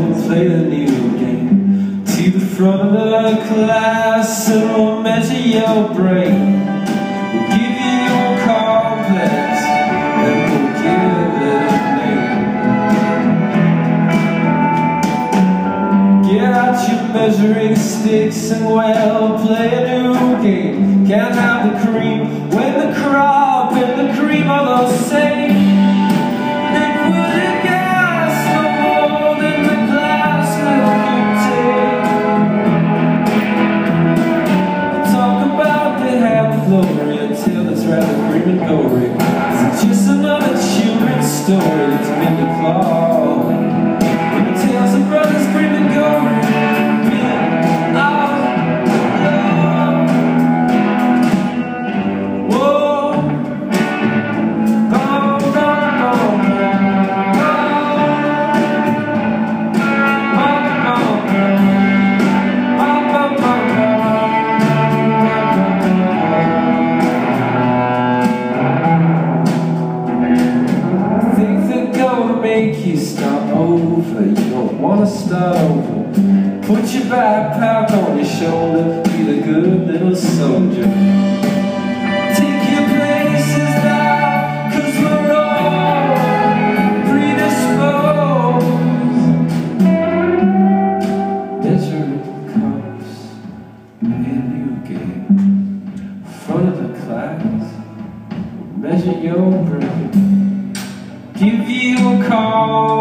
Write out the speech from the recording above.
we'll play the new game. To the front of the class and we'll measure your brain. We'll give you your complex and we'll give it a name. Get out your measuring sticks and we'll play a new game. Can't have the cream when the crop and the cream are the same. They put in gas no more than the glass milk you take. Talk about the happy glory until it's rather grim and gory. Is it just another children's story that's meant to claw? And the tales of brothers grim and gory. Make you start over, you don't want to start over. Put your backpack on your shoulder, be the good little soldier. Take your places now, 'cause we're all predisposed. Measuring cups, play a new game. Front of the class, measure your brain. Give you a call